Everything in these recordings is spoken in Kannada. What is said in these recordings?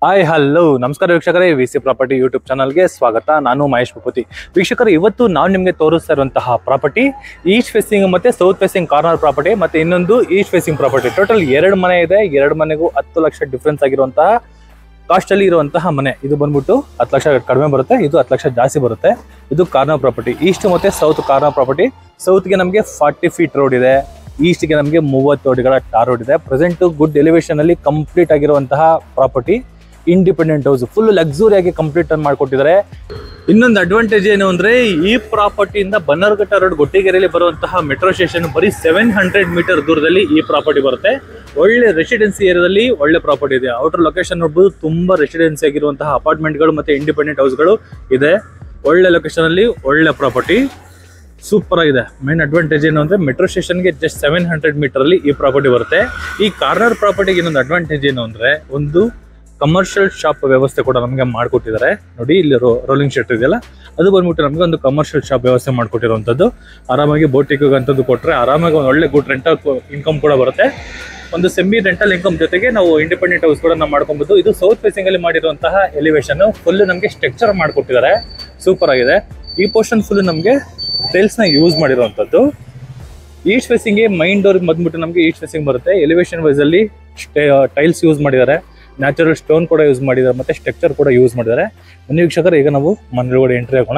ಹಾಯ್ ಹಲೋ ನಮಸ್ಕಾರ ವೀಕ್ಷಕರೇ, ವಿಸಿ ಪ್ರಾಪರ್ಟಿ ಯೂಟ್ಯೂಬ್ ಚಾನಲ್ಗೆ ಸ್ವಾಗತ. ನಾನು ಮಹೇಶ್ ಭೂಪತಿ. ವೀಕ್ಷಕರು, ಇವತ್ತು ನಾವು ನಿಮಗೆ ತೋರಿಸ್ತಾ ಇರುವಂತಹ ಪ್ರಾಪರ್ಟಿ ಈಸ್ಟ್ ಫೇಸಿಂಗ್ ಮತ್ತೆ ಸೌತ್ ಫೇಸಿಂಗ್ ಕಾರ್ನರ್ ಪ್ರಾಪರ್ಟಿ, ಮತ್ತೆ ಇನ್ನೊಂದು ಈಸ್ಟ್ ಫೇಸಿಂಗ್ ಪ್ರಾಪರ್ಟಿ. ಟೋಟಲ್ 2 ಮನೆ ಇದೆ. 2 ಮನೆಗೂ 10 ಲಕ್ಷ ಡಿಫ್ರೆನ್ಸ್ ಆಗಿರುವಂತಹ ಕಾಸ್ಟ್ ಅಲ್ಲಿ ಇರುವಂತಹ ಮನೆ. ಇದು ಬಂದ್ಬಿಟ್ಟು 10 ಲಕ್ಷ ಕಡಿಮೆ ಬರುತ್ತೆ, ಇದು 10 ಲಕ್ಷ ಜಾಸ್ತಿ ಬರುತ್ತೆ. ಇದು ಕಾರ್ನರ್ ಪ್ರಾಪರ್ಟಿ, ಈಸ್ಟ್ ಮತ್ತೆ ಸೌತ್ ಕಾರ್ನರ್ ಪ್ರಾಪರ್ಟಿ. ಸೌತ್ಗೆ ನಮಗೆ 40 ಫೀಟ್ ರೋಡ್ ಇದೆ, ಈಸ್ಟ್ಗೆ ನಮಗೆ 30 ಅಡಿಗಳ ಟಾರ್ ರೋಡ್ ಇದೆ. ಪ್ರೆಸೆಂಟ್ ಗುಡ್ ಎಲಿವೇಶನ್ ಅಲ್ಲಿ ಕಂಪ್ಲೀಟ್ ಆಗಿರುವಂತಹ property. Independent house, full luxury ಆಗಿ ಕಂಪ್ಲೀಟ್ ಮಾಡಿಕೊಟ್ಟಿದ್ದಾರೆ. ಇನ್ನೊಂದು ಅಡ್ವಾಂಟೇಜ್ ಏನು ಅಂದ್ರೆ, ಈ ಪ್ರಾಪರ್ಟಿಯಿಂದ ಬನ್ನರ್ಘಟ್ಟ ರೋಡ್ ಗೊಟ್ಟಿಗೆರೆಯಲ್ಲಿ ಬರುವಂತಹ ಮೆಟ್ರೋ ಸ್ಟೇಷನ್ ಬರೀ 700 ಮೀಟರ್ ದೂರದಲ್ಲಿ ಈ ಪ್ರಾಪರ್ಟಿ ಬರುತ್ತೆ. ಒಳ್ಳೆ ರೆಸಿಡೆನ್ಸಿ ಏರಿಯಾದಲ್ಲಿ ಒಳ್ಳೆ ಪ್ರಾಪರ್ಟಿ ಇದೆ. ಔಟರ್ ಲೊಕೇಶನ್ ನೋಡ್ಬೋದು, ತುಂಬಾ ರೆಸಿಡೆನ್ಸಿ ಆಗಿರುವಂತಹ ಅಪಾರ್ಟ್ಮೆಂಟ್ಗಳು ಮತ್ತೆ ಇಂಡಿಪೆಂಡೆಂಟ್ ಹೌಸ್ಗಳು ಇದೆ. ಒಳ್ಳೆ ಲೊಕೇಶನ್ ಅಲ್ಲಿ ಒಳ್ಳೆ ಪ್ರಾಪರ್ಟಿ, ಸೂಪರ್ ಆಗಿದೆ. ಮೇನ್ ಅಡ್ವಾಂಟೇಜ್ ಏನು ಅಂದ್ರೆ, ಮೆಟ್ರೋ ಸ್ಟೇಷನ್ಗೆ ಜಸ್ಟ್ 700 ಮೀಟರ್ ಅಲ್ಲಿ ಈ ಪ್ರಾಪರ್ಟಿ ಬರುತ್ತೆ. ಈ ಕಾರ್ನರ್ ಪ್ರಾಪರ್ಟಿಗೆ ಇನ್ನೊಂದು ಅಡ್ವಾಂಟೇಜ್ ಏನು ಅಂದ್ರೆ, ಒಂದು ಕಮರ್ಷಿಯಲ್ ಶಾಪ್ ವ್ಯವಸ್ಥೆ ಕೂಡ ನಮಗೆ ಮಾಡಿಕೊಟ್ಟಿದ್ದಾರೆ. ನೋಡಿ, ಇಲ್ಲಿ ರೋಲಿಂಗ್ ಶೆಟ್ ಇದೆಯಲ್ಲ, ಅದು ಬಂದ್ಬಿಟ್ಟು ನಮಗೆ ಒಂದು ಕಮರ್ಷಿಯಲ್ ಶಾಪ್ ವ್ಯವಸ್ಥೆ ಮಾಡಿಕೊಟ್ಟಿರುವಂಥದ್ದು. ಆರಾಮಾಗಿ ಬೋಟಿಗೆ ಅಂತದ್ದು ಕೊಟ್ಟರೆ ಆರಾಮಾಗಿ ಒಂದು ಒಳ್ಳೆ ಗುಡ್ ರೆಂಟಲ್ ಇನ್ಕಮ್ ಕೂಡ ಬರುತ್ತೆ. ಒಂದು ಸೆಮಿ ರೆಂಟಲ್ ಇನ್ಕಮ್ ಜೊತೆಗೆ ನಾವು ಇಂಡಿಪೆಂಡೆಂಟ್ ಹೌಸ್ ಕೂಡ ನಾವು ಮಾಡ್ಕೊಬಹುದು. ಇದು ಸೌತ್ ಫೇಸಿಂಗ್ ಅಲ್ಲಿ ಮಾಡಿರುವಂತಹ ಎಲಿವೇಶನ್, ಫುಲ್ ನಮಗೆ ಸ್ಟ್ರಕ್ಚರ್ ಮಾಡಿಕೊಟ್ಟಿದ್ದಾರೆ, ಸೂಪರ್ ಆಗಿದೆ. ಈ ಪೋರ್ಷನ್ ಫುಲ್ ನಮಗೆ ಟೈಲ್ಸ್ ನ ಯೂಸ್ ಮಾಡಿರುವಂಥದ್ದು. ಈಸ್ಟ್ ಫೇಸಿಂಗ್ ಮೈನ್ ಡೋರ್ ಬಂದ್ಬಿಟ್ಟು ನಮಗೆ ಈಸ್ಟ್ ಫೇಸಿಂಗ್ ಬರುತ್ತೆ. ಎಲಿವೇಶನ್ ವೈಸ್ ಅಲ್ಲಿ ಟೈಲ್ಸ್ ಯೂಸ್ ಮಾಡಿದ್ದಾರೆ, ನ್ಯಾಚುರಲ್ ಸ್ಟೋನ್ ಕೂಡ ಯೂಸ್ ಮಾಡಿದ್ದಾರೆ, ಮತ್ತೆ ಸ್ಟ್ರಕ್ಚರ್ ಕೂಡ ಯೂಸ್ ಮಾಡಿದ್ದಾರೆ. ಬನ್ನಿ ವೀಕ್ಷಕರು, ಈಗ ನಾವು ಮನೆಯೊಳಗಡೆ ಎಂಟ್ರಿ ಆಗೋಣ.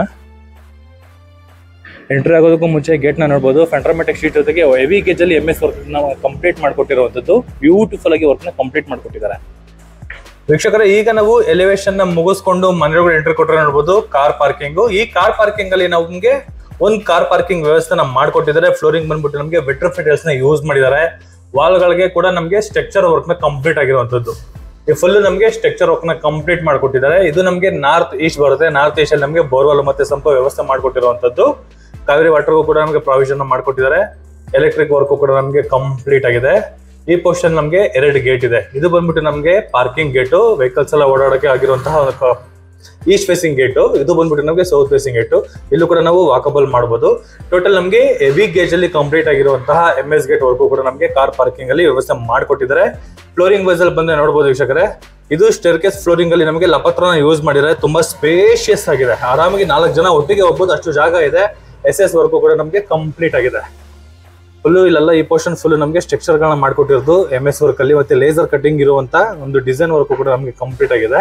ಎಂಟ್ರಿ ಆಗೋದಕ್ಕೂ ಮುಂಚೆ ಗೇಟ್ ನ ನೋಡಬಹುದು. ಫೆಂಟ್ರಾಮೆಟಿಕ್ ಶೀಟ್ ಜೊತೆಗೆ ಹೆವಿ ಗೇಜ್ ಅಲ್ಲಿ MS ವರ್ಕ್ ನಾವು ಕಂಪ್ಲೀಟ್ ಮಾಡಿಕೊಟ್ಟಿರುವಂತದ್ದು. ಬ್ಯೂಟಿಫುಲ್ ಆಗಿ ವರ್ಕ್ ನ ಕಂಪ್ಲೀಟ್ ಮಾಡಿಕೊಟ್ಟಿದ್ದಾರೆ. ವೀಕ್ಷಕರೇ, ಈಗ ನಾವು ಎಲಿವೇಶನ್ ನ ಮುಗಿಸ್ಕೊಂಡು ಮನೆಯೊಳಗಡೆ ಎಂಟ್ರಿ ಕೊಟ್ಟರೆ ನೋಡಬಹುದು ಕಾರ್ ಪಾರ್ಕಿಂಗ್. ಈ ಕಾರ್ ಪಾರ್ಕಿಂಗ್ ಅಲ್ಲಿ ನಮಗೆ ಒಂದು ಕಾರ್ ಪಾರ್ಕಿಂಗ್ ವ್ಯವಸ್ಥೆ ಮಾಡಿಕೊಟ್ಟಿದ್ದಾರೆ. ಫ್ಲೋರಿಂಗ್ ಬಂದ್ಬಿಟ್ಟು ನಮಗೆ ವೆಟ್ರೋಫಿಟಲ್ಸ್ ನ ಯೂಸ್ ಮಾಡಿದ್ದಾರೆ. ವಾಲ್ ಗಳಿಗೆ ಕೂಡ ನಮಗೆ ಸ್ಟ್ರಕ್ಚರ್ ವರ್ಕ್ ನ ಕಂಪ್ಲೀಟ್ ಆಗಿರುವಂತದ್ದು. ಈ ಫುಲ್ ನಮಗೆ ಸ್ಟ್ರಕ್ಚರ್ ವರ್ಕ್ ನ ಕಂಪ್ಲೀಟ್ ಮಾಡಿಕೊಟ್ಟಿದ್ದಾರೆ. ಇದು ನಮಗೆ ನಾರ್ತ್ ಈಸ್ಟ್ ಬರುತ್ತೆ. ನಾರ್ತ್ ಈಸ್ಟ್ ಅಲ್ಲಿ ನಮಗೆ ಬೋರ್ವೆಲ್ ಮತ್ತೆ ಸಂಪ ವ್ಯವಸ್ಥೆ ಮಾಡಿಕೊಟ್ಟಿರುವಂತದ್ದು. ಕಾವೇರಿ ವಾಟರ್ಗೂ ಕೂಡ ನಮಗೆ ಪ್ರಾವಿಷನ್ ಮಾಡಿಕೊಟ್ಟಿದ್ದಾರೆ. ಎಲೆಕ್ಟ್ರಿಕ್ ವರ್ಕ್ ಕೂಡ ನಮಗೆ ಕಂಪ್ಲೀಟ್ ಆಗಿದೆ. ಈ ಪೋರ್ಷನ್ ನಮಗೆ 2 ಗೇಟ್ ಇದೆ. ಇದು ಬಂದ್ಬಿಟ್ಟು ನಮಗೆ ಪಾರ್ಕಿಂಗ್ ಗೇಟು, ವೆಹಿಕಲ್ಸ್ ಎಲ್ಲ ಓಡಾಡಕ್ಕೆ ಆಗಿರುವಂತಹ ಈಸ್ಟ್ ಫೇಸಿಂಗ್ ಗೇಟು. ಇದು ಬಂದ್ಬಿಟ್ಟು ನಮಗೆ ಸೌತ್ ಫೇಸಿಂಗ್ ಗೇಟು. ಇಲ್ಲೂ ಕೂಡ ನಾವು ವಾಕಬಲ್ ಮಾಡಬಹುದು. ಟೋಟಲ್ ನಮಗೆ ಹೆವಿ ಗೇಜ್ ಅಲ್ಲಿ ಕಂಪ್ಲೀಟ್ ಆಗಿರುವಂತಹ MS ಗೇಟ್ ವರ್ಕು ಕೂಡ ನಮಗೆ ಕಾರ್ ಪಾರ್ಕಿಂಗ್ ಅಲ್ಲಿ ವ್ಯವಸ್ಥೆ ಮಾಡಿಕೊಟ್ಟಿದ್ದಾರೆ. ಫ್ಲೋರಿಂಗ್ ವೈಸ್ ಅಲ್ಲಿ ಬಂದ್ರೆ ನೋಡಬಹುದು ವೀಕ್ಷಕರೇ, ಇದು ಸ್ಟೇರ್ಕೇಸ್ ಫ್ಲೋರಿಂಗ್ ಅಲ್ಲಿ ನಮಗೆ ಲಪತ್ರನ ಯೂಸ್ ಮಾಡಿದ್ದಾರೆ. ತುಂಬಾ ಸ್ಪೇಷಿಯಸ್ ಆಗಿದೆ, ಆರಾಮಾಗಿ 4 ಜನ ಒಟ್ಟಿಗೆ ಹೋಗ್ಬೋದು, ಅಷ್ಟು ಜಾಗ ಇದೆ. SS ವರ್ಕು ಕೂಡ ನಮಗೆ ಕಂಪ್ಲೀಟ್ ಆಗಿದೆ. ಫುಲ್ ಇಲ್ಲೆಲ್ಲ ಈ ಪೋರ್ಷನ್ ಫುಲ್ ನಮಗೆ ಸ್ಟ್ರಕ್ಚರ್ ಗಳನ್ನ ಮಾಡಿಕೊಟ್ಟಿರೋದು MS ವರ್ಕ್ ಅಲ್ಲಿ, ಮತ್ತೆ ಲೇಸರ್ ಕಟಿಂಗ್ ಇರುವಂತ ಒಂದು ಡಿಸೈನ್ ವರ್ಕು ಕೂಡ ನಮಗೆ ಕಂಪ್ಲೀಟ್ ಆಗಿದೆ.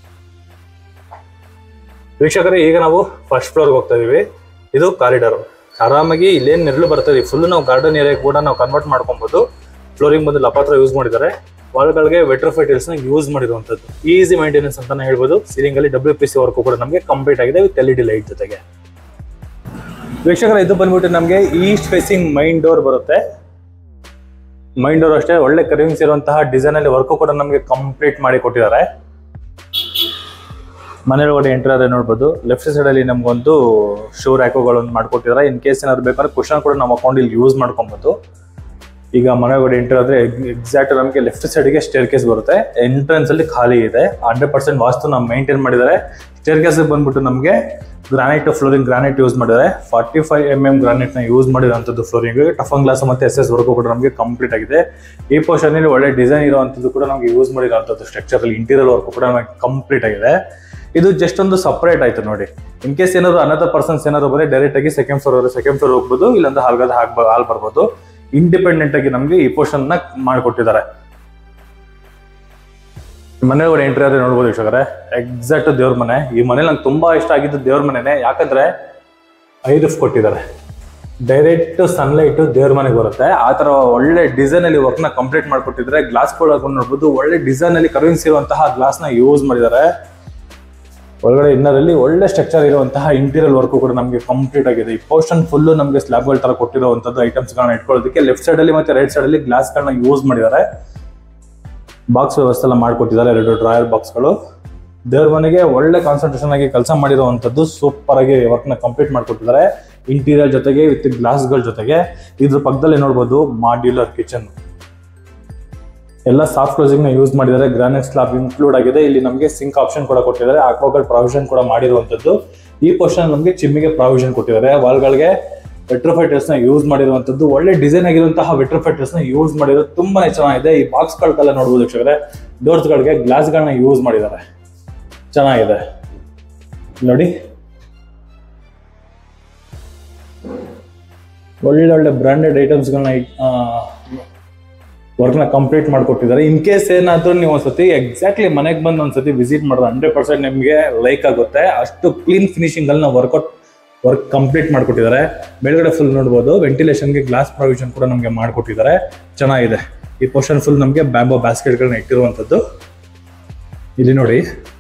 ವೀಕ್ಷಕರೇ, ಈಗ ನಾವು ಫಸ್ಟ್ ಫ್ಲೋರ್ ಹೋಗ್ತಾ ಇದೀವಿ. ಇದು ಕಾರಿಡಾರ್. ಆರಾಮಾಗಿ ಇಲ್ಲೇನು ನೆರಳು ಬರ್ತದೆ, ಫುಲ್ ನಾವು ಗಾರ್ಡನ್ ಏರಿಯಾ ಕೂಡ ನಾವು ಕನ್ವರ್ಟ್ ಮಾಡ್ಕೊಬಹುದು. ಫ್ಲೋರಿಂಗ್ ಬಂದು ಲಪಾತ್ರ ಯೂಸ್ ಮಾಡಿದ್ದಾರೆ. ವಾಲ್ಗಳಿಗೆ ವೆಟ್ರೋಫೈಟಲ್ಸ್ ನ ಯೂಸ್ ಮಾಡಿರುವಂತದ್ದು. ಈಸಿ ಮೈಂಟೆನೆನ್ಸ್ ಅಂತಾನೆ ಹೇಳ್ಬೋದು. ಸೀಲಿಂಗ್ ಅಲ್ಲಿ WPC ವರ್ಕ್ ಕೂಡ ನಮಗೆ ಕಂಪ್ಲೀಟ್ ಆಗಿದೆ ವಿತ್ LED ಲೈಟ್ ಜೊತೆಗೆ. ವೀಕ್ಷಕರೇ, ಇದು ಬಂದ್ಬಿಟ್ಟು ನಮಗೆ ಈಸ್ಟ್ ಫೇಸಿಂಗ್ ಮೈನ್ ಡೋರ್ ಬರುತ್ತೆ. ಮೈನ್ ಡೋರ್ ಅಷ್ಟೇ ಒಳ್ಳೆ ಕರ್ವಿಂಗ್ಸ್ ಇರುವಂತಹ ಡಿಸೈನ್ ಅಲ್ಲಿ ವರ್ಕ್ ಕೂಡ ನಮಗೆ ಕಂಪ್ಲೀಟ್ ಮಾಡಿ ಕೊಟ್ಟಿದ್ದಾರೆ. ಮನೆಯೊಳಗಡೆ ಎಂಟರ್ ಆದ್ರೆ ನೋಡ್ಬೋದು, ಲೆಫ್ಟ್ ಸೈಡ್ ಅಲ್ಲಿ ನಮ್ಗೊಂದು ಶೂ ರ್ಯಾಕುಗಳನ್ನು ಮಾಡ್ಕೊಟ್ಟಿದ್ದಾರೆ. ಇನ್ ಕೇಸ್ ಏನಾದ್ರು ಬೇಕಂದ್ರೆ ಕುಶನ್ ಕೂಡ ನಮ್ಮ ಅಕೌಂಟ್ ಇಲ್ಲಿ ಯೂಸ್ ಮಾಡ್ಕೊಬಹುದು. ಈಗ ಮನೆಯೊಳಗಡೆ ಎಂಟರ್ ಆದ್ರೆ ಎಕ್ಸಾಕ್ಟ್ ನಮಗೆ ಲೆಫ್ಟ್ ಸೈಡ್ಗೆ ಸ್ಟೇರ್ ಕೇಸ್ ಬರುತ್ತೆ. ಎಂಟ್ರೆನ್ಸ್ ಅಲ್ಲಿ ಖಾಲಿ ಇದೆ. 100% ವಾಸ್ತು ನಾವು ಮೇಂಟೈನ್ ಮಾಡಿದ್ದಾರೆ. ಸ್ಟೇರ್ ಕೇಸ್ ಬಂದ್ಬಿಟ್ಟು ನಮಗೆ ಗ್ರಾನೈಟ್ ಫ್ಲೋರಿಂಗ್, ಗ್ರಾನೈಟ್ ಯೂಸ್ ಮಾಡಿದ್ದಾರೆ. 45 mm ಗ್ರಾನೈಟ್ ನ ಯೂಸ್ ಮಾಡಿರುವಂತದ್ದು ಫ್ಲೋರಿಂಗ್. ಟಫನ್ ಗ್ಲಾಸ್ ಮತ್ತೆ SS ವರ್ಕ್ ಕೂಡ ನಮಗೆ ಕಂಪ್ಲೀಟ್ ಆಗಿದೆ. ಈ ಪೋರ್ಷನ್ ಅಲ್ಲಿ ಒಳ್ಳೆ ಡಿಸೈನ್ ಇರುವಂತದ್ದು ಕೂಡ ನಮಗೆ ಯೂಸ್ ಮಾಡಿರುವಂತದ್ದು. ಸ್ಟ್ರಕ್ಚರ್ ಅಲ್ಲಿ ಇಂಟೀರಿಯರ್ ವರ್ಕ್ ಕೂಡ ನಮಗೆ ಕಂಪ್ಲೀಟ್ ಆಗಿದೆ. ಇದು ಜಸ್ಟ್ ಒಂದು ಸಪರೇಟ್ ಆಯ್ತು ನೋಡಿ. ಇನ್ ಕೇಸ್ ಏನಾದ್ರು ಅನದರ್ ಪರ್ಸನ್ಸ್ ಏನಾದ್ರು ಬಂದ್ರೆ ಡೈರೆಕ್ಟ್ ಆಗಿ ಸೆಕೆಂಡ್ ಫ್ಲೋರ್ ಹೋಗ್ಬೋದು, ಇಲ್ಲಾಂದ್ರೆ ಹಾಲ್ ಬರ್ಬೋದು. ಇಂಡಿಪೆಂಡೆಂಟ್ ಆಗಿ ನಮ್ಗೆ ಈ ಪೋರ್ಷನ್ ನ ಮಾಡಿಕೊಟ್ಟಿದ್ದಾರೆ. ಮನೆ ಒಳಗಡೆ ಎಂಟ್ರಿ ಆದ್ರೆ ನೋಡ್ಬೋದು ವೀಕ್ಷಕರೇ, ಎಕ್ಸಾಕ್ಟ್ ದೇವ್ರ ಮನೆ. ಈ ಮನೇಲಿ ನಂಗೆ ತುಂಬಾ ಇಷ್ಟ ಆಗಿದ್ದು ದೇವ್ರ ಮನೆನೇ. ಯಾಕಂದ್ರೆ 5 ರೂಫ್ ಕೊಟ್ಟಿದ್ದಾರೆ, ಡೈರೆಕ್ಟ್ ಸನ್ಲೈಟ್ ದೇವ್ರ ಮನೆಗೆ ಬರುತ್ತೆ. ಆ ತರ ಒಳ್ಳೆ ಡಿಸೈನ್ ಅಲ್ಲಿ ವರ್ಕ್ ನ ಕಂಪ್ಲೀಟ್ ಮಾಡ್ಕೊಟ್ಟಿದ್ದಾರೆ. ಗ್ಲಾಸ್ ಕೂಡ ನೋಡ್ಬೋದು, ಒಳ್ಳೆ ಡಿಸೈನ್ ಅಲ್ಲಿ ಕರ್ವಿಂಗ್ಸ್ ಇರುವಂತಹ ಗ್ಲಾಸ್ ನ ಯೂಸ್ ಮಾಡಿದ್ದಾರೆ. ಒಳಗಡೆ ಇನ್ನರ್ ಅಲ್ಲಿ ಒಳ್ಳೆ ಸ್ಟ್ರಕ್ಚರ್ ಇರುವಂತಹ ಇಂಟೀರಿಯರ್ ವರ್ಕ್ ಕೂಡ ನಮಗೆ ಕಂಪ್ಲೀಟ್ ಆಗಿದೆ. ಈ ಪೋರ್ಷನ್ ಫುಲ್ ನಮಗೆ ಸ್ಲಾಬ್ಗಳ ತರ ಕೊಟ್ಟಿರುವಂತದ್ದು ಐಟಮ್ಸ್ ಗಳನ್ನ ಇಟ್ಕೊಳ್ಳೋದಕ್ಕೆ. ಲೆಫ್ಟ್ ಸೈಡ್ ಅಲ್ಲಿ ಮತ್ತೆ ರೈಟ್ ಸೈಡ್ ಅಲ್ಲಿ ಗ್ಲಾಸ್ ಗಳನ್ನ ಯೂಸ್ ಮಾಡಿದ್ದಾರೆ. ಬಾಕ್ಸ್ ವ್ಯವಸ್ಥೆ ಎಲ್ಲ ಮಾಡ್ಕೊಟ್ಟಿದ್ದಾರೆ, 2 ಡ್ರಾಯರ್ ಬಾಕ್ಸ್ಗಳು. ದೇವ್ರ ಮನೆಗೆ ಒಳ್ಳೆ ಕಾನ್ಸಂಟ್ರೇಷನ್ ಆಗಿ ಕೆಲಸ ಮಾಡಿರುವಂತದ್ದು. ಸೂಪರ್ ಆಗಿ ವರ್ಕ್ ನ ಕಂಪ್ಲೀಟ್ ಮಾಡ್ಕೊಟ್ಟಿದ್ದಾರೆ ಇಂಟೀರಿಯರ್ ಜೊತೆಗೆ ವಿತ್ ಗ್ಲಾಸ್ ಗಳ ಜೊತೆಗೆ. ಇದ್ರ ಪಕ್ಕದಲ್ಲಿ ನೋಡ್ಬೋದು ಮಾಡ್ಯುಲರ್ ಕಿಚನ್. ಎಲ್ಲ ಸಾಫ್ಟ್ ಕ್ಲೋಸಿಂಗ್ ನ ಯೂಸ್ ಮಾಡಿದ್ದಾರೆ. ಗ್ರಾನೈಟ್ ಸ್ಲಾಬ್ ಇನ್ಕ್ಲೂಡ್ ಆಗಿದೆ. ಇಲ್ಲಿ ನಮಗೆ ಸಿಂಕ್ ಆಪ್ಷನ್ ಕೂಡ ಕೊಟ್ಟಿದ್ದಾರೆ. ಆಕ್ವಾಗಾರ್ಡ್ ಪ್ರಾವಿಷನ್ ಕೂಡ ಮಾಡಿರುವಂತದ್ದು. ಈ ಪೋರ್ಷನ್ ನಮಗೆ ಚಿಮ್ಮಿಗೆ ಪ್ರಾವಿಷನ್ ಕೊಟ್ಟಿದ್ದಾರೆ. ವಾಲ್ಗಳಿಗೆ ವೆಟ್ರೋಫೈಟರ್ಸ್ ನ ಯೂಸ್ ಮಾಡಿರುವಂತದ್ದು, ಒಳ್ಳೆ ಡಿಸೈನ್ ಆಗಿರುವಂತಹ ವೆಟ್ರೋಫೈಟರ್ಸ್ ನ ಯೂಸ್ ಮಾಡಿರೋದು ತುಂಬಾನೇ ಚೆನ್ನಾಗಿದೆ. ಈ ಬಾಕ್ಸ್ ಗಳನ್ನೆಲ್ಲ ನೋಡಬಹುದು ವೀಕ್ಷಕರೇ, ಡೋರ್ಸ್ ಗಳಿಗೆ ಗ್ಲಾಸ್ ಗಳನ್ನ ಯೂಸ್ ಮಾಡಿದ್ದಾರೆ, ಚೆನ್ನಾಗಿದೆ ನೋಡಿ. ಒಳ್ಳೆ ಬ್ರಾಂಡೆಡ್ ಐಟಮ್ಸ್ ಗಳನ್ನ ವರ್ಕ್ ನ ಕಂಪ್ಲೀಟ್ ಮಾಡ್ಕೊಟ್ಟಿದ್ದಾರೆ. ಇನ್ ಕೇಸ್ ಏನಾದ್ರೂ ನೀವು ಒಂದ್ಸತಿ ಎಕ್ಸಾಕ್ಟ್ಲಿ ಮನೆಗೆ ಬಂದು ಒಂದ್ಸತಿ ವಿಸಿಟ್ ಮಾಡಿದ್ರೆ 100% ನಿಮಗೆ ಲೈಕ್ ಆಗುತ್ತೆ. ಅಷ್ಟು ಕ್ಲೀನ್ ಫಿನಿಶಿಂಗ್ ಅಲ್ಲಿ ವರ್ಕ್ ಕಂಪ್ಲೀಟ್ ಮಾಡ್ಕೊಟ್ಟಿದ್ದಾರೆ. ಮೇಲ್ಗಡೆ ಫುಲ್ ನೋಡ್ಬೋದು, ವೆಂಟಿಲೇಷನ್ಗೆ ಗ್ಲಾಸ್ ಪ್ರೊವಿಷನ್ ಕೂಡ ನಮಗೆ ಮಾಡ್ಕೊಟ್ಟಿದ್ದಾರೆ, ಚೆನ್ನಾಗಿದೆ. ಈ ಪೋರ್ಷನ್ ಫುಲ್ ನಮಗೆ ಬ್ಯಾಂಬೋ ಬ್ಯಾಸ್ಕೆಟ್ ಗಳನ್ನ ಇಟ್ಟಿರುವಂತದ್ದು. ಇಲ್ಲಿ ನೋಡಿ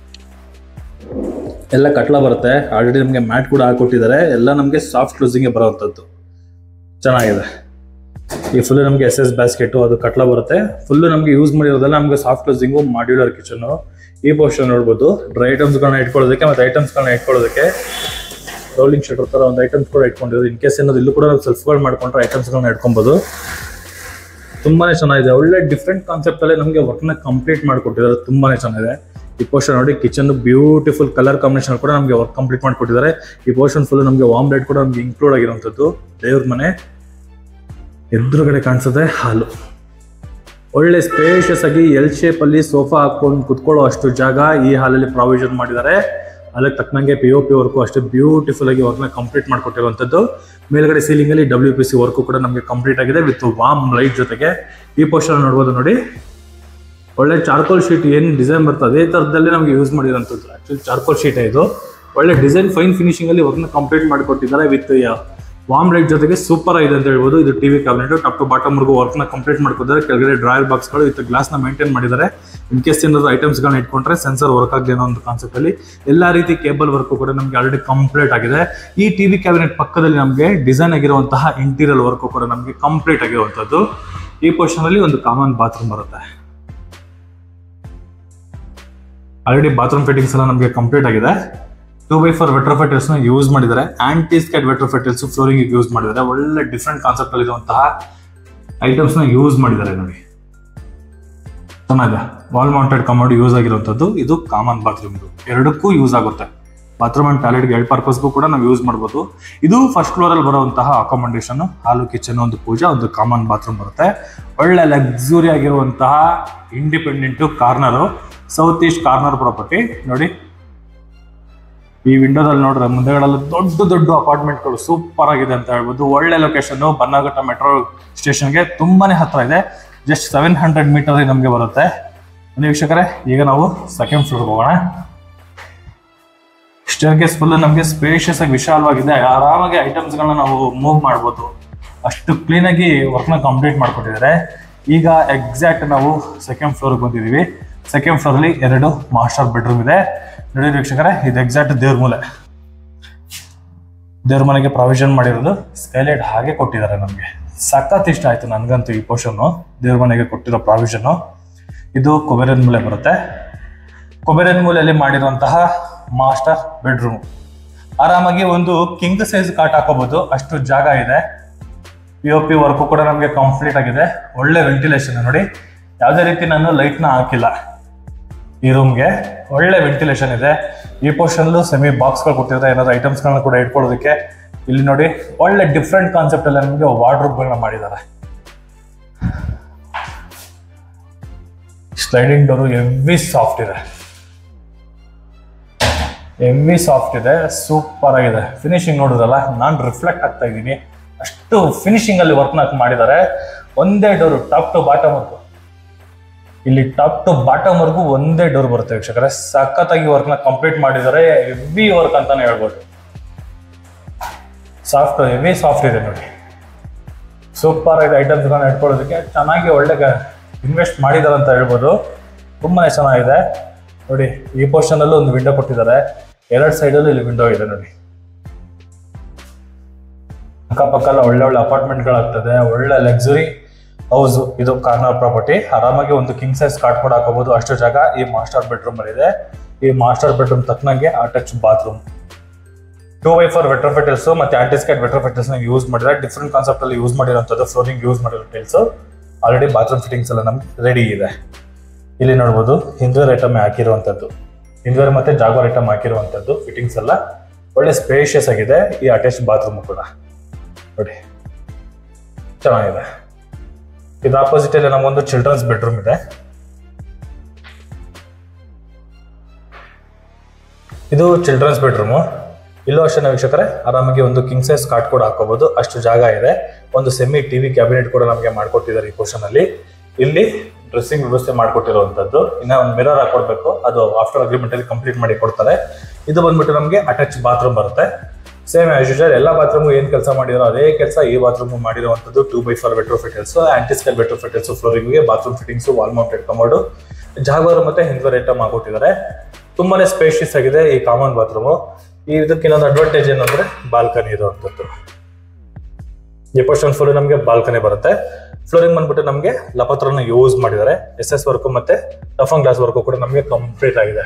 ಎಲ್ಲ ಕಟ್ಲ ಬರುತ್ತೆ, ಆಲ್ರೆಡಿ ನಮಗೆ ಮ್ಯಾಟ್ ಕೂಡ ಹಾಕೊಟ್ಟಿದ್ದಾರೆ. ಎಲ್ಲ ನಮಗೆ ಸಾಫ್ಟ್ ಕ್ಲೋಸಿಂಗ್ ಬರುವಂತದ್ದು, ಚೆನ್ನಾಗಿದೆ. ಈ ಫುಲ್ ನಮಗೆ SS ಬ್ಯಾಸ್ಕೆಟ್ ಅದು ಕಟ್ಲ ಬರುತ್ತೆ. ಫುಲ್ ನಮಗೆ ಯೂಸ್ ಮಾಡಿರೋದೆಲ್ಲ ನಮಗೆ ಸಾಫ್ಟ್ ಕ್ಲೋಸಿಂಗು, ಮಾಡ್ಯುಲರ್ ಕಿಚನ್. ಈ ಪೋರ್ಷನ್ ನೋಡ್ಬೋದು, ಡ್ರೈ ಐಟಮ್ಸ್ ಗಳನ್ನ ಇಟ್ಕೊಳ್ಳೋದಕ್ಕೆ ಮತ್ತೆ ಐಟಮ್ಸ್ ಗಳನ್ನ ಇಟ್ಕೊಳ್ಳೋದಕ್ಕೆ ರೋಲಿಂಗ್ ಶಟರ್ ತರ ಒಂದು ಐಟಮ್ಸ್ ಕೂಡ ಇಟ್ಕೊಂಡಿರೋದು. ಇನ್ ಕೇಸ್ ಏನಾದ್ರು ಇಲ್ಲೂ ಕೂಡ ನಾವು ಸೆಲ್ಫ್ಗಳು ಮಾಡ್ಕೊಂಡ್ರೆ ಐಟಮ್ಸ್ ಗಳನ್ನ ಇಟ್ಕೊಬಹುದು. ತುಂಬಾನೇ ಚೆನ್ನಾಗಿದೆ, ಒಳ್ಳೆ ಡಿಫ್ರೆಂಟ್ ಕಾನ್ಸೆಪ್ಟ್ ಅಲ್ಲಿ ನಮಗೆ ವರ್ಕ್ ನ ಕಂಪ್ಲೀಟ್ ಮಾಡ್ಕೊಟ್ಟಿದ್ದಾರೆ, ತುಂಬಾನೇ ಚೆನ್ನಾಗಿದೆ. ಈ ಪೋರ್ಷನ್ ನೋಡಿ, ಕಿಚನ್ ಬ್ಯೂಟಿಫುಲ್ ಕಲರ್ ಕಾಂಬಿನೇಷನ್ ಕೂಡ ನಮಗೆ ವರ್ಕ್ ಕಂಪ್ಲೀಟ್ ಮಾಡ್ಕೊಟ್ಟಿದ್ದಾರೆ. ಈ ಪೋರ್ಷನ್ ಫುಲ್ ನಮಗೆ ವಾರ್ಮ್ ಲೈಟ್ ಕೂಡ ನಮಗೆ ಇನ್ಕ್ಲೂಡ್ ಆಗಿರುವಂತದ್ದು. ದೇವ್ರ ಮನೆ ಎದುರುಗಡೆ ಕಾಣಿಸುತ್ತೆ ಹಾಲು, ಒಳ್ಳೆ ಸ್ಪೇಷಿಯಸ್ ಆಗಿ ಎಲ್ ಶೇಪ್ ಅಲ್ಲಿ ಸೋಫಾ ಹಾಕೊಂಡು ಕುತ್ಕೊಳ್ಳೋ ಅಷ್ಟು ಜಾಗ ಈ ಹಾಲಲ್ಲಿ ಪ್ರಾವಿಷನ್ ಮಾಡಿದ್ದಾರೆ. ಅದಕ್ಕೆ ತಕ್ಕನಂಗೆ POP ವರ್ಕು ಅಷ್ಟೇ ಬ್ಯೂಟಿಫುಲ್ ಆಗಿ ವರ್ಕ್ ನ ಕಂಪ್ಲೀಟ್ ಮಾಡ್ಕೊಟ್ಟಿರುವಂತದ್ದು. ಮೇಲ್ಗಡೆ ಸೀಲಿಂಗ್ ಅಲ್ಲಿ WPC ವರ್ಕು ಕೂಡ ನಮಗೆ ಕಂಪ್ಲೀಟ್ ಆಗಿದೆ ವಿತ್ ವಾರ್ಮ್ ಲೈಟ್ ಜೊತೆಗೆ. ಈ ಪೋರ್ಷನ್ ನೋಡ್ಬೋದು ನೋಡಿ, ಒಳ್ಳೆ ಚಾರ್ಕೋಲ್ ಶೀಟ್ ಏನ್ ಡಿಸೈನ್ ಬರ್ತದೆ ಅದೇ ತರದಲ್ಲಿ ನಮಗೆ ಯೂಸ್ ಮಾಡಿರೋಂಥದ್ದು. ಆಕ್ಚುಲಿ ಚಾರ್ಕೋಲ್ ಶೀಟ್ ಇದು, ಒಳ್ಳೆ ಡಿಸೈನ್ ಫೈನ್ ಫಿನಿಶಿಂಗ್ ಅಲ್ಲಿ ವರ್ಕ್ ನ ಕಂಪ್ಲೀಟ್ ಮಾಡಿಕೊಟ್ಟಿದ್ದಾರೆ ವಿತ್ ವಾರ್ಮ್ ಲೈಟ್ ಜೊತೆಗೆ. ಸೂಪರ್ ಆಗಿದೆ ಅಂತ ಹೇಳ್ಬೋದು. ಇದು TV cabinet top to bottom ವರ್ಗು ವರ್ಕ್ ನ ಕಂಪ್ಲೀಟ್ ಮಾಡ್ಕೊತಾರೆ. ಕೆಳಗಡೆ ಡ್ರಾಯರ್ ಬಾಕ್ಸ್ ಗಳು ವಿತ್ ಗ್ಲಾಸ್ ನ ಮೇಂಟೈನ್ ಮಾಡಿದ್ದಾರೆ. ಇನ್ ಕೇಸ್ ಏನಾದ್ರು ಐಟಮ್ಸ್ ಗಳನ್ನ ಇಟ್ಕೊಂಡ್ರೆ ಸೆನ್ಸರ್ ವರ್ಕ್ ಆಗಲಿ ಅನ್ನೋ ಒಂದು ಕಾನ್ಸೆಪ್ಟ್ ಅಲ್ಲಿ ಎಲ್ಲಾ ರೀತಿ ಕೇಬಲ್ ವರ್ಕ್ ಕೂಡ ನಮಗೆ ಆಲ್ರೆಡಿ ಕಂಪ್ಲೀಟ್ ಆಗಿದೆ. ಈ TV ಕ್ಯಾಬಿನೆಟ್ ಪಕ್ಕದಲ್ಲಿ ನಮಗೆ ಡಿಸೈನ್ ಆಗಿರುವಂತಹ ಇಂಟೀರಿಯರ್ ವರ್ಕ್ ಕೂಡ ನಮಗೆ ಕಂಪ್ಲೀಟ್ ಆಗಿರುವಂತದ್ದು. ಈ ಪೋರ್ಷನ್ ಅಲ್ಲಿ ಒಂದು ಕಾಮನ್ ಬಾತ್ರೂಮ್ ಬರುತ್ತೆ. ಆಲ್ರೆಡಿ ಬಾತ್ರೂಮ್ ಫಿಟ್ಟಿಂಗ್ಸ್ ಎಲ್ಲ ನಮಗೆ ಕಂಪ್ಲೀಟ್ ಆಗಿದೆ. 2x4 ವೆಟ್ರೋಫೈಟರ್ಸ್ ನ ಯೂಸ್ ಮಾಡಿದ್ದಾರೆ. Anti skid vitrified flooring use ಮಾಡಿದ್ದಾರೆ. ಒಳ್ಳೆ ಡಿಫ್ರೆಂಟ್ ಕಾನ್ಸೆಪ್ಟ್ ಅಲ್ಲಿ ಇರುವಂತಹ ಐಟಮ್ಸ್ ನ ಯೂಸ್ ಮಾಡಿದ್ದಾರೆ ನೋಡಿ, ಚೆನ್ನಾಗಿದೆ. ವಾಲ್ ಮೌಂಟೆಡ್ ಕಮೋಡ್ ಯೂಸ್ ಆಗಿರುವಂತದ್ದು. ಇದು ಕಾಮನ್ ಬಾತ್ರೂಮ್, ಎರಡಕ್ಕೂ ಯೂಸ್ ಆಗುತ್ತೆ. ಬಾತ್ರೂಮ್ ಅಂಡ್ ಟಾಯ್ಲೆಟ್ ಎರಡು ಪರ್ಪಸ್ಗೂ ಕೂಡ ನಾವು ಯೂಸ್ ಮಾಡಬಹುದು. ಇದು ಫಸ್ಟ್ ಫ್ಲೋರ್ ಅಲ್ಲಿ ಬರುವಂತಹ ಅಕಾಮಡೇಷನ್, ಹಾಲು ಕಿಚನ್, ಒಂದು ಪೂಜಾ, ಒಂದು ಕಾಮನ್ ಬಾತ್ರೂಮ್ ಬರುತ್ತೆ. ಒಳ್ಳೆ ಲಕ್ಸುರಿ ಆಗಿರುವಂತಹ independent corner, south east corner property ನೋಡಿ. ಈ ವಿಂಡೋದಲ್ಲಿ ನೋಡ್ರೆ ಮುಂದೆಗಡೆಲ್ಲ ದೊಡ್ಡ ಅಪಾರ್ಟ್ಮೆಂಟ್ಗಳು ಸೂಪರ್ ಆಗಿದೆ ಅಂತ ಹೇಳ್ಬೋದು. ಒಳ್ಳೆ ಲೊಕೇಶನ್, ಬನ್ನಘಟ್ಟ ಮೆಟ್ರೋ ಸ್ಟೇಷನ್ಗೆ ತುಂಬಾನೇ ಹತ್ರ ಇದೆ. ಜಸ್ಟ್ 700 ಮೀಟರ್ ನಮಗೆ ಬರುತ್ತೆ. ವೀಕ್ಷಕರೇ, ಈಗ ನಾವು ಸೆಕೆಂಡ್ ಫ್ಲೋರ್ಗೆ ಹೋಗೋಣ. ಸ್ಟೇರ್ಕೇಸ್ ಫುಲ್ ನಮಗೆ ಸ್ಪೇಷಿಯಸ್ ಆಗಿ ವಿಶಾಲವಾಗಿದೆ. ಆರಾಮಾಗಿ ಐಟಮ್ಸ್ ಗಳನ್ನ ನಾವು ಮೂವ್ ಮಾಡ್ಬೋದು, ಅಷ್ಟು ಕ್ಲೀನ್ ಆಗಿ ವರ್ಕ್ ನ ಕಂಪ್ಲೀಟ್ ಮಾಡ್ಕೊಟ್ಟಿದ್ದಾರೆ. ಈಗ ಎಕ್ಸಾಕ್ಟ್ ನಾವು ಸೆಕೆಂಡ್ ಫ್ಲೋರ್ಗೆ ಬಂದಿದ್ದೀವಿ. ಸೆಕೆಂಡ್ ಫ್ಲೋರ್ ಅಲ್ಲಿ 2 ಮಾಸ್ಟರ್ ಬೆಡ್ರೂಮ್ ಇದೆ ನೋಡಿ ವೀಕ್ಷಕರೇ. ಇದು ಎಕ್ಸಾಕ್ಟ್ ದೇವ್ರ ಮೂಲೆ, ದೇವ್ರ ಮನೆಗೆ ಪ್ರಾವಿಷನ್ ಮಾಡಿರೋದು. ಸ್ಕೈಲೈಟ್ ಹಾಗೆ ಕೊಟ್ಟಿದ್ದಾರೆ ನಮಗೆ, ಸಖತ್ ಇಷ್ಟ ಆಯ್ತು ನನ್ಗಂತೂ ಈ ಪೋರ್ಷನ್. ದೇವ್ರ ಮನೆಗೆ ಕೊಟ್ಟಿರೋ ಪ್ರಾವಿಷನ್ ಇದು ಕುಬೇರನ್ ಮೂಲೆ ಬರುತ್ತೆ. ಕುಬೇರನ್ ಮೂಲೆಯಲ್ಲಿ ಮಾಡಿರುವಂತಹ ಮಾಸ್ಟರ್ ಬೆಡ್ರೂಮ್, ಆರಾಮಾಗಿ ಒಂದು ಕಿಂಗ್ ಸೈಜ್ ಕಾಟ್ ಹಾಕೋಬಹುದು, ಅಷ್ಟು ಜಾಗ ಇದೆ. POP ವರ್ಕ್ ಕೂಡ ನಮಗೆ ಕಂಪ್ಲೀಟ್ ಆಗಿದೆ. ಒಳ್ಳೆ ವೆಂಟಿಲೇಷನ್ ನೋಡಿ, ಯಾವುದೇ ರೀತಿ ನಾನು ಲೈಟ್ ನ ಹಾಕಿಲ್ಲ. ಈ ರೂಮ್ಗೆ ಒಳ್ಳೆ ವೆಂಟಿಲೇಷನ್ ಇದೆ. ಈ ಪೋರ್ಷನ್ ಸೆಮಿ ಬಾಕ್ಸ್ ಗಳು ಕೊಟ್ಟಿದ್ದಾರೆ, ಏನಾದ್ರು ಐಟಮ್ಸ್ ಗಳನ್ನ ಕೂಡ ಇಟ್ಕೊಳ್ಳೋದಕ್ಕೆ. ಇಲ್ಲಿ ನೋಡಿ, ಒಳ್ಳೆ ಡಿಫ್ರೆಂಟ್ ಕಾನ್ಸೆಪ್ಟ್ ಅಲ್ಲಿ ನಮಗೆ ವಾರ್ಡ್ರೋಬ್ ಗಳನ್ನ ಮಾಡಿದ್ದಾರೆ. ಸ್ಲೈಡಿಂಗ್ ಡೋರ್ ಹೆವಿ ಸಾಫ್ಟ್ ಇದೆ, ಸೂಪರ್ ಆಗಿದೆ. ಫಿನಿಶಿಂಗ್ ನೋಡಿದ್ರಲ್ಲ, ನಾನು ರಿಫ್ಲೆಕ್ಟ್ ಆಗ್ತಾ ಇದ್ದೀನಿ, ಅಷ್ಟು ಫಿನಿಶಿಂಗ್ ಅಲ್ಲಿ ವರ್ಕ್ ಮಾಡಿದ್ದಾರೆ. ಒಂದೇ door top to bottom work, ಇಲ್ಲಿ ಟಾಪ್ ಟು ಬಾಟಮ್ ವರ್ಗು ಒಂದೇ ಡೋರ್ ಬರುತ್ತೆ ವೀಕ್ಷಕರೇ. ಸಖತ್ತಾಗಿ ವರ್ಕ್ ನ ಕಂಪ್ಲೀಟ್ ಮಾಡಿದ್ದಾರೆ. ಹೆವಿ ವರ್ಕ್ ಅಂತಾನೆ ಹೇಳ್ಬೋದು. ಹೆವಿ ಸಾಫ್ಟ್ ಇದೆ ನೋಡಿ, ಸೂಪರ್ ಆಗಿದೆ. ಐಟಮ್ಸ್ ಗಳನ್ನ ಇಟ್ಕೊಳ್ಳೋದಕ್ಕೆ ಚೆನ್ನಾಗಿ ಒಳ್ಳೆ ಇನ್ವೆಸ್ಟ್ ಮಾಡಿದ್ದಾರೆ ಅಂತ ಹೇಳ್ಬೋದು. ತುಂಬಾನೇ ಚೆನ್ನಾಗಿದೆ ನೋಡಿ. ಈ ಪೋರ್ಷನ್ ಅಲ್ಲೂ ಒಂದು ವಿಂಡೋ ಕೊಟ್ಟಿದ್ದಾರೆ, 2 ಸೈಡ್ ಅಲ್ಲೂ ಇಲ್ಲಿ ವಿಂಡೋ ಇದೆ ನೋಡಿ. ಅಕ್ಕಪಕ್ಕ ಒಳ್ಳೆ ಅಪಾರ್ಟ್ಮೆಂಟ್ ಗಳಾಗ್ತದೆ. ಒಳ್ಳೆ ಲಕ್ಸುರಿ ಹೌಸ್ ಇದು ಕಾರ್ನರ್ ಪ್ರಾಪರ್ಟಿ. ಆರಾಮಾಗಿ ಒಂದು ಕಿಂಗ್ ಸೈಜ್ ಕಾಟ್ ಕೂಡ ಹಾಕೋಬಹುದು, ಅಷ್ಟು ಜಾಗ ಈ ಮಾಸ್ಟರ್ ಬೆಡ್ರೂಮ್ ಅಲ್ಲಿ ಇದೆ. ಈ ಮಾಸ್ಟರ್ ಬೆಡ್ರೂಮ್ ತಕ್ಕನಂಗೆ ಅಟ್ಯಾಚ್ ಬಾತ್ರೂಮ್. 2x4 ವೆಟ್ರೋಫೈಟರ್ಸ್ ಮತ್ತೆ ಆಂಟಿಸ್ಕ್ಯಾಡ್ ವೆಟ್ರೋಫೈಟರ್ಸ್ ನ ಯೂಸ್ ಮಾಡಿದ್ರೆ ಡಿಫ್ರೆಂಟ್ ಕಾನ್ಸೆಪ್ಟ್ ಅಲ್ಲಿ ಯೂಸ್ ಮಾಡಿರುವಂತದ್ದು. ಫ್ಲೋರಿಂಗ್ ಯೂಸ್ ಮಾಡಿರೋ ಟೈಲ್ಸ್, ಆಲ್ರೆಡಿ ಬಾತ್ರೂಮ್ ಫಿಟ್ಟಿಂಗ್ಸ್ ಎಲ್ಲ ನಮ್ಗೆ ರೆಡಿ ಇದೆ. ಇಲ್ಲಿ ನೋಡ್ಬೋದು, ಹಿಂದ್ವೇರ್ ಐಟಮ್ ಹಾಕಿರುವಂತದ್ದು, ಹಿಂದ್ವೇರ್ ಮತ್ತೆ ಜಾಗ್ವಾರ್ ಐಟಮ್ ಹಾಕಿರುವಂತದ್ದು. ಫಿಟ್ಟಿಂಗ್ಸ್ ಎಲ್ಲ ಒಳ್ಳೆ ಸ್ಪೇಷಿಯಸ್ ಆಗಿದೆ. ಈ ಅಟ್ಯಾಚ್ ಬಾತ್ರೂಮ್ ಕೂಡ ನೋಡಿ ಚೆನ್ನಾಗಿದೆ. ಇದು ಆಪೋಸಿಟ್ ಅಲ್ಲಿ ನಮಗೊಂದು ಚಿಲ್ಡ್ರನ್ಸ್ ಬೆಡ್ರೂಮ್ ಇದೆ. ಇದು ಚಿಲ್ಡ್ರನ್ಸ್ ಬೆಡ್ರೂಮು. ಇಲ್ಲೂ ಅಷ್ಟೇ ವೀಕ್ಷಕರೇ, ಆರಾಮಾಗಿ ಒಂದು ಕಿಂಗ್ ಸೈಜ್ ಕಾಟ್ ಕೂಡ ಹಾಕೋಬಹುದು, ಅಷ್ಟು ಜಾಗ ಇದೆ. ಒಂದು ಸೆಮಿ ಟಿವಿ ಕ್ಯಾಬಿನೆಟ್ ಕೂಡ ನಮಗೆ ಮಾಡ್ಕೊಟ್ಟಿದ್ದಾರೆ ಈ ಪೋರ್ಷನ್ ಅಲ್ಲಿ. ಇಲ್ಲಿ ಡ್ರೆಸ್ಸಿಂಗ್ ವ್ಯವಸ್ಥೆ ಮಾಡ್ಕೊಟ್ಟಿರುವಂತದ್ದು. ಇನ್ನ ಒಂದು ಮಿರರ್ ಹಾಕೊಡ್ಬೇಕು, ಅದು ಆಫ್ಟರ್ ಅಗ್ರಿಮೆಂಟ್ ಅಲ್ಲಿ ಕಂಪ್ಲೀಟ್ ಮಾಡಿ ಕೊಡ್ತಾರೆ. ಇದು ಬಂದ್ಬಿಟ್ಟು ನಮಗೆ ಅಟ್ಯಾಚ್ ಬಾತ್ರೂಮ್ ಬರುತ್ತೆ. ಸೇಮ್ ಆಸ್ ಯೂಶುವಲ್ ಎಲ್ಲ ಬಾತ್ರೂಮ್ ಏನ್ ಕೆಲಸ ಮಾಡಿರೋ ಅದೇ ಕೆಲಸ ಈ ಬಾತ್ರೂಮ್ ಮಾಡಿರುವಂತದ್ದು. 2x4 vitrified, anti skid vitrified, ಫ್ಲೋರಿಂಗ್ಗೆ bathroom fittings, wall mounted commode, Jaquar ಮತ್ತೆ ಹಿಂದ್ವರ್ ಐಟಮ್ ಹಾಕೊಟ್ಟಿದ್ದಾರೆ. ತುಂಬಾನೇ ಸ್ಪೇಷಿಯಸ್ ಆಗಿದೆ ಈ ಕಾಮನ್ ಬಾತ್ರೂಮ್. ಇದಕ್ಕೆ ಇನ್ನೊಂದು ಅಡ್ವಾಂಟೇಜ್ ಏನಂದ್ರೆ ಬಾಲ್ಕನಿ ಇರುವಂತದ್ದು. ಈ ಪೋರ್ಷನ್ ಫುಲ್ ನಮಗೆ ಬಾಲ್ಕನಿ ಬರುತ್ತೆ. ಫ್ಲೋರಿಂಗ್ ಬಂದ್ಬಿಟ್ಟು ನಮಗೆ ಲಪತ್ರನ ಯೂಸ್ ಮಾಡಿದ್ದಾರೆ. SS ವರ್ಕ್ ಮತ್ತೆ ಟಫನ್ ಗ್ಲಾಸ್ ವರ್ಕ್ ಕೂಡ ನಮಗೆ ಕಂಪ್ಲೀಟ್ ಆಗಿದೆ.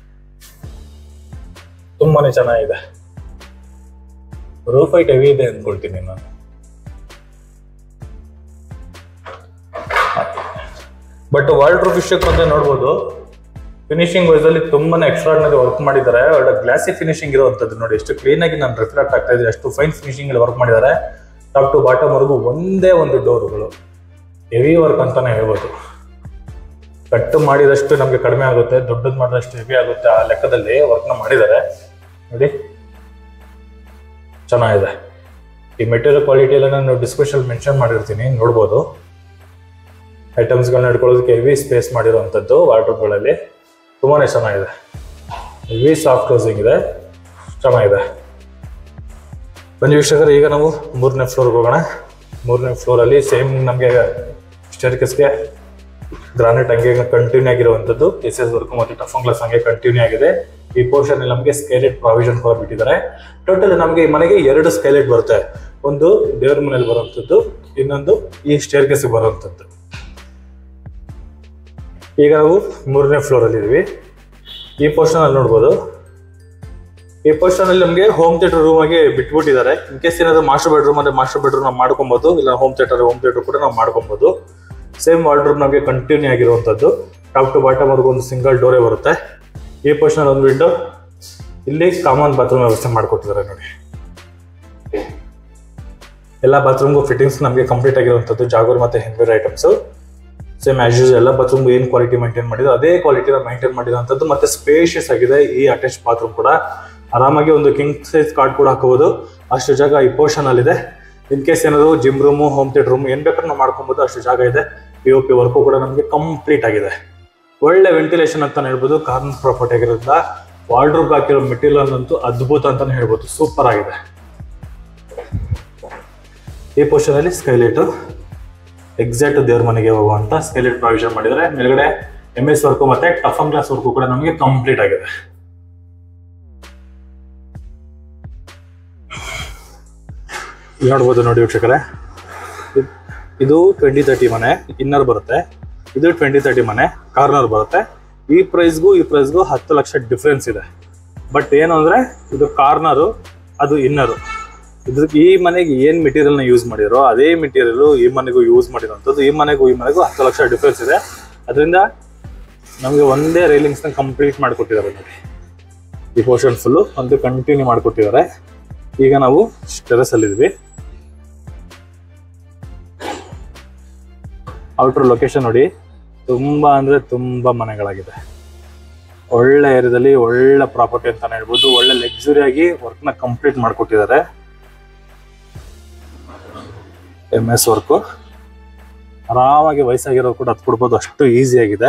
ತುಂಬಾನೇ ಚೆನ್ನಾಗಿದೆ. ರೂಫ್ ಹೈಟ್ ಹೆವಿ ಇದೆ ಅಂದ್ಕೊಳ್ತೀನಿ ನಾನು. ಬಟ್ ವರ್ಲ್ಡ್ ರೂಫ್ ವಿಷಯಕ್ಕೆ ಬಂದ್ರೆ ನೋಡ್ಬೋದು, ಫಿನಿಶಿಂಗ್ ವೈಸ್ ಅಲ್ಲಿ ತುಂಬಾನೇ ಎಕ್ಸ್ಟ್ರಾರ್ಡಿನರಿ ವರ್ಕ್ ಮಾಡಿದ್ದಾರೆ. ಒಳ್ಳೆ ಗ್ಲಾಸಿ ಫಿನಿಶಿಂಗ್ ಇರುವಂತದ್ದು. ನೋಡಿ ಎಷ್ಟು ಕ್ಲೀನ್ ಆಗಿ ನಾನು ರಿಫ್ಲೆಕ್ಟ್ ಆಗ್ತಾ ಇದ್ರೆ, ಅಷ್ಟು ಫೈನ್ ಫಿನಿಶಿಂಗ್ ಅಲ್ಲಿ ವರ್ಕ್ ಮಾಡಿದ್ದಾರೆ. ಟಾಪ್ ಟು ಬಾಟಮ್ ವರೆಗೂ ಒಂದೇ ಒಂದು ಡೋರ್ಗಳು. ಹೆವಿ ವರ್ಕ್ ಅಂತಾನೆ ಹೇಳ್ಬೋದು. ಕಟ್ಟು ಮಾಡಿದಷ್ಟು ನಮಗೆ ಕಡಿಮೆ ಆಗುತ್ತೆ, ದೊಡ್ಡದು ಮಾಡಿದಷ್ಟು ಹೆವಿ ಆಗುತ್ತೆ, ಆ ಲೆಕ್ಕದಲ್ಲಿ ವರ್ಕ್ನ ಮಾಡಿದ್ದಾರೆ. ನೋಡಿ ಚೆನ್ನಾಗಿದೆ. ಈ ಮೆಟೀರಿಯಲ್ ಕ್ವಾಲಿಟಿ ಎಲ್ಲ ನಾನು ಡಿಸ್ಕ್ರಿಪ್ಷನ್ ಮೆನ್ಷನ್ ಮಾಡಿರ್ತೀನಿ, ನೋಡ್ಬೋದು. ಐಟಮ್ಸ್ಗಳನ್ನ ಇಟ್ಕೊಳ್ಳೋದಕ್ಕೆ ಹೆವಿ ಸ್ಪೇಸ್ ಮಾಡಿರುವಂಥದ್ದು ವಾರ್ಡ್ರೋಬ್ಗಳಲ್ಲಿ. ತುಂಬಾನೇ ಚೆನ್ನಾಗಿದೆ. ಹೆವಿ ಸಾಫ್ಟ್ ಕ್ಲೋಸಿಂಗ್ ಇದೆ, ಚೆನ್ನಾಗಿದೆ. ಬನ್ನಿ ವೀಕ್ಷಕರು, ಈಗ ನಾವು 3ನೇ ಫ್ಲೋರ್ಗೆ ಹೋಗೋಣ. 3ನೇ ಫ್ಲೋರಲ್ಲಿ ಸೇಮ್ ನಮಗೆ ಸ್ಟೇರ್ಕೇಸ್ಗೆ ಗ್ರಾನೈಟ್ ಹಂಗೆ ಕಂಟಿನ್ಯೂ ಆಗಿರುವಂಥದ್ದು. SS ವರ್ಕ್ ಮತ್ತೆ ಟಫನ್ ಗ್ಲಾಸ್ ಹಂಗೆ ಕಂಟಿನ್ಯೂ ಆಗಿದೆ. ಈ ಪೋರ್ಷನ್ ಅಲ್ಲಿ ನಮಗೆ ಸ್ಕೈಲೈಟ್ ಪ್ರಾವಿಷನ್ ಕೂಡ ಬಿಟ್ಟಿದ್ದಾರೆ. ಟೋಟಲ್ ನಮಗೆ ಈ ಮನೆಗೆ 2 ಸ್ಕೈಲೈಟ್ ಬರುತ್ತೆ. ಒಂದು ದೇವ್ರ ಮನೆಯಲ್ಲಿ ಬರುವಂಥದ್ದು, ಇನ್ನೊಂದು ಈ ಸ್ಟೇರ್ಕೇಸ್ಗೆ ಬರುವಂಥದ್ದು. ಈಗ ನಾವು 3ನೇ ಫ್ಲೋರ್ ಅಲ್ಲಿ ಇದೀವಿ. ಈ ಪೋರ್ಷನ್ ಅಲ್ಲಿ ನೋಡ್ಬೋದು, ಈ ಪೋರ್ಷನ್ ಅಲ್ಲಿ ನಮಗೆ ಹೋಮ್ ಥಿಯೇಟರ್ ರೂಮ್ ಆಗಿ ಬಿಟ್ಬಿಟ್ಟಿದ್ದಾರೆ. ಇನ್ ಕೇಸ್ ಏನಾದ್ರು ಮಾಸ್ಟರ್ ಬೆಡ್ರೂಮ್ ಅಂದ್ರೆ ಮಾಸ್ಟರ್ ಬೆಡ್ರೂಮ್ ನಾವು ಮಾಡ್ಕೊಬಹುದು, ಇಲ್ಲ ಹೋಮ್ ಥಿಯೇಟರ್ ಕೂಡ ನಾವು ಮಾಡ್ಕೊಬಹುದು. ಸೇಮ್ ವಾರ್ಡ್ರೋಬ್ ನಮಗೆ ಕಂಟಿನ್ಯೂ ಆಗಿರುವಂತದ್ದು. ಟಾಪ್ ಟು ಬಾಟಮ್ ವರ್ಗು ಒಂದು ಸಿಂಗಲ್ ಡೋರೇ ಬರುತ್ತೆ. ಈ ಪೋರ್ಷನ್ ಒಂದು ವಿಂಡೋ, ಇಲ್ಲಿ ಕಾಮನ್ ಬಾತ್ರೂಮ್ ವ್ಯವಸ್ಥೆ ಮಾಡ್ಕೊಟ್ಟಿದ್ದಾರೆ. ನೋಡಿ ಎಲ್ಲ ಬಾತ್ರೂಮ್ಗೂ ಫಿಟ್ಟಿಂಗ್ಸ್ ನಮಗೆ ಕಂಪ್ಲೀಟ್ ಆಗಿರುವಂತದ್ದು. ಜಾಗರ್ ಮತ್ತೆ hanger items same as use. ಎಲ್ಲ ಬಾತ್ರೂಮ್ ಏನ್ ಕ್ವಾಲಿಟಿ ಮೇಂಟೈನ್ ಮಾಡಿದ್ರು ಅದೇ ಕ್ವಾಲಿಟಿನ ಮೇಂಟೈನ್ ಮಾಡಿರುವಂತದ್ದು. ಮತ್ತೆ ಸ್ಪೇಷಿಯಸ್ ಆಗಿದೆ ಈ ಅಟ್ಯಾಚ್ ಬಾತ್ರೂಮ್ ಕೂಡ. ಆರಾಮಾಗಿ ಒಂದು ಕಿಂಗ್ ಸೈಜ್ ಕಾಟ್ ಕೂಡ ಹಾಕಬಹುದು, ಅಷ್ಟು ಜಾಗ ಈ ಪೋರ್ಷನ್ ಅಲ್ಲಿ ಇದೆ. ಇನ್ ಕೇಸ್ ಏನಾದ್ರು gym room, home theatre room ಏನ್ ಬೇಕಾದ್ರೂ ನಾವು ಮಾಡ್ಕೊಬಹುದು, ಅಷ್ಟು ಜಾಗ ಇದೆ. POP ವರ್ಕು ಕೂಡ ನಮಗೆ ಕಂಪ್ಲೀಟ್ ಆಗಿದೆ. ಒಳ್ಳೆ ವೆಂಟಿಲೇಷನ್ ಅಂತಾನೆ ಹೇಳ್ಬೋದು. ಕಾರ್ನರ್ ಪ್ರಾಪರ್ಟಿ ಆಗಿರೋದ್ರಿಂದ ವಾರ್ಡ್ರೋಬ್ ಹಾಕಿರೋ ಮೆಟೀರಿಯಲ್ ಅಂತೂ ಅದ್ಭುತ ಅಂತಾನೆ ಹೇಳ್ಬೋದು. ಸೂಪರ್ ಆಗಿದೆ. ಈ ಪೋರ್ಷನ್ ಅಲ್ಲಿ ಸ್ಕೈಲೈಟ್ ಎಕ್ಸಾಕ್ಟ್ ದೇವ್ರ ಮನೆಗೆ ಹೋಗುವಂತ ಸ್ಕೈಲೈಟ್ ಪ್ರಾವಿಷನ್ ಮಾಡಿದರೆ. ಮೇಲ್ಗಡೆ MS ವರ್ಕು ಮತ್ತೆ ಟಫನ್ ಗ್ಲಾಸ್ ವರ್ಕು ಕೂಡ ನಮಗೆ ಕಂಪ್ಲೀಟ್ ಆಗಿದೆ. ನೋಡ್ಬೋದು ನೋಡಿ ವೀಕ್ಷಕರೇ, ಇದು 2030 ಮನೆ ಇನ್ನರ್ ಬರುತ್ತೆ. ಇದು 2030 ಮನೆ ಕಾರ್ನರ್ ಬರುತ್ತೆ. ಈ ಪ್ರೈಸ್ಗೂ 10 ಲಕ್ಷ ಡಿಫ್ರೆನ್ಸ್ ಇದೆ. ಬಟ್ ಏನು ಅಂದ್ರೆ ಇದು ಕಾರ್ನರು, ಅದು ಇನ್ನರು. ಇದಕ್ಕೆ ಈ ಮನೆಗೆ ಏನ್ ಮೆಟೀರಿಯಲ್ ನ ಯೂಸ್ ಮಾಡಿರೋ ಅದೇ ಮೆಟೀರಿಯಲ್ ಈ ಮನೆಗೂ ಯೂಸ್ ಮಾಡಿರೋಂಥದ್ದು. ಈ ಮನೆಗೂ 10 ಲಕ್ಷ ಡಿಫ್ರೆನ್ಸ್ ಇದೆ. ಅದರಿಂದ ನಮಗೆ ಒಂದೇ ರೈಲಿಂಗ್ಸ್ ನ ಕಂಪ್ಲೀಟ್ ಮಾಡಿಕೊಟ್ಟಿದ್ದಾರೆ. ನೋಡಿ ಈ ಪೋರ್ಷನ್ ಫುಲ್ಲು ಒಂದು ಕಂಟಿನ್ಯೂ ಮಾಡಿಕೊಟ್ಟಿದ್ದಾರೆ. ಈಗ ನಾವು ಟೆರೆಸ್ ಅಲ್ಲಿ ಇದ್ವಿ. ಔಟರ್ ಲೊಕೇಶನ್ ನೋಡಿ, ತುಂಬಾ ಅಂದ್ರೆ ತುಂಬಾ ಮನೆಗಳಾಗಿದೆ. ಒಳ್ಳೆ ಏರಿಯಾದಲ್ಲಿ ಒಳ್ಳೆ ಪ್ರಾಪರ್ಟಿ ಅಂತಾನೆ ಹೇಳ್ಬೋದು. ಒಳ್ಳೆ ಲಕ್ಸುರಿ ಆಗಿ ವರ್ಕ್ ನ ಕಂಪ್ಲೀಟ್ ಮಾಡಿಕೊಟ್ಟಿದ್ದಾರೆ. MS ವರ್ಕು ಆರಾಮಾಗಿ ವಯಸ್ಸಾಗಿರೋ ಕೂಡ ಹತ್ಕೊಡ್ಬೋದು, ಅಷ್ಟು ಈಸಿ ಆಗಿದೆ.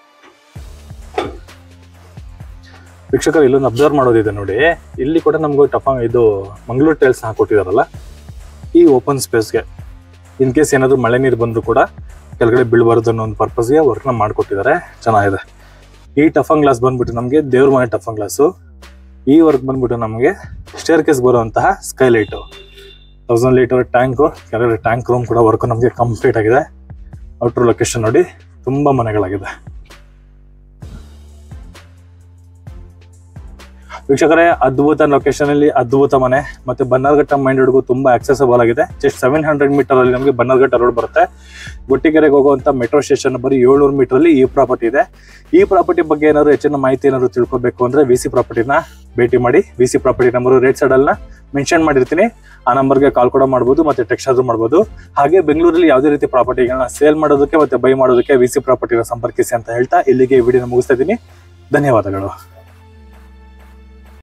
ವೀಕ್ಷಕರು ಇಲ್ಲೊಂದು ಅಬ್ಸರ್ವ್ ಮಾಡೋದಿದೆ ನೋಡಿ, ಇಲ್ಲಿ ಕೂಡ ನಮ್ಗೆ ಇದು ಮಂಗಳೂರು ಟೈಲ್ಸ್ ಹಾಕೊಟ್ಟಿದಾರಲ್ಲ, ಈ ಓಪನ್ ಸ್ಪೇಸ್ಗೆ ಇನ್ ಕೇಸ್ ಏನಾದ್ರು ಮಳೆ ನೀರು ಬಂದ್ರು ಕೂಡ ಕೆಳಗಡೆ ಬೀಳಬಾರ್ದು ಅನ್ನೋ ಒಂದು ಪರ್ಪಸ್ಗೆ ವರ್ಕ್ನ ಮಾಡಿಕೊಟ್ಟಿದ್ದಾರೆ. ಚೆನ್ನಾಗಿದೆ. ಈ ಟಫನ್ ಗ್ಲಾಸ್ ಬಂದ್ಬಿಟ್ಟು ನಮಗೆ ದೇವ್ರ ಮನೆ ಟಫನ್ ಗ್ಲಾಸು. ಈ ವರ್ಕ್ ಬಂದ್ಬಿಟ್ಟು ನಮಗೆ ಸ್ಟೇರ್ ಕೇಸ್ ಬರುವಂತಹ ಸ್ಕೈಲೈಟು, 1000 ಲೀಟರ್ ಟ್ಯಾಂಕು, ಕೆಳಗಡೆ ಟ್ಯಾಂಕ್ ರೂಮ್ ಕೂಡ ವರ್ಕ್ ನಮಗೆ ಕಂಪ್ಲೀಟ್ ಆಗಿದೆ. ಔಟರ್ ಲೊಕೇಶನ್ ನೋಡಿ, ತುಂಬಾ ಮನೆಗಳಾಗಿದೆ. ವೀಕ್ಷಕರೇ, ಅದ್ಭುತ ಲೊಕೇಶನ್ ಅಲ್ಲಿ ಅದ್ಭುತ ಮನೆ, ಮತ್ತೆ ಬನ್ನರ್ಘಟ್ಟ ಮೈನ್ ರೋಡ್ಗೂ ತುಂಬಾ ಆಕ್ಸೆಸಬಲ್ ಆಗಿದೆ. ಜಸ್ಟ್ 700 ಮೀಟರ್ ಅಲ್ಲಿ ನಮಗೆ ಬನ್ನರ್ಘಟ್ಟ ರೋಡ್ ಬರುತ್ತೆ. ಗೊಟ್ಟಿಗೆರೆಗೆ ಹೋಗುವಂತ ಮೆಟ್ರೋ ಸ್ಟೇಷನ್ ಬರೀ 700 ಮೀಟರ್ ಅಲ್ಲಿ ಈ ಪ್ರಾಪರ್ಟಿ ಇದೆ. ಈ ಪ್ರಾಪರ್ಟಿ ಬಗ್ಗೆ ಏನಾದ್ರು ಹೆಚ್ಚಿನ ಮಾಹಿತಿ ಏನಾದ್ರು ತಿಳ್ಕೊಬೇಕು ಅಂದ್ರೆ ವಿಸಿ ಪ್ರಾಪರ್ಟಿನ ಭೇಟಿ ಮಾಡಿ. VC property number right side ಅಲ್ಲಿ ಮೆನ್ಷನ್ ಮಾಡಿರ್ತೀನಿ, ಆ ನಂಬರ್ಗೆ ಕಾಲ್ ಕೂಡ ಮಾಡ್ಬೋದು, ಮತ್ತೆ ಟೆಕ್ಸ್ಟ್ ಆದ್ರೂ ಮಾಡ್ಬೋದು. ಹಾಗೆ ಬೆಂಗಳೂರಲ್ಲಿ ಯಾವುದೇ ರೀತಿ ಪ್ರಾಪರ್ಟಿಗಳನ್ನ ಸೇಲ್ ಮಾಡೋದಕ್ಕೆ ಮತ್ತೆ ಬೈ ಮಾಡೋದಕ್ಕೆ ವಿಸಿ ಪ್ರಾಪರ್ಟಿನ ಸಂಪರ್ಕಿಸಿ ಅಂತ ಹೇಳ್ತಾ ಇಲ್ಲಿಗೆ ಈ ವಿಡಿಯೋನ ಮುಗಿಸ್ತಾ ಇದ್ದೀನಿ. ಧನ್ಯವಾದಗಳು.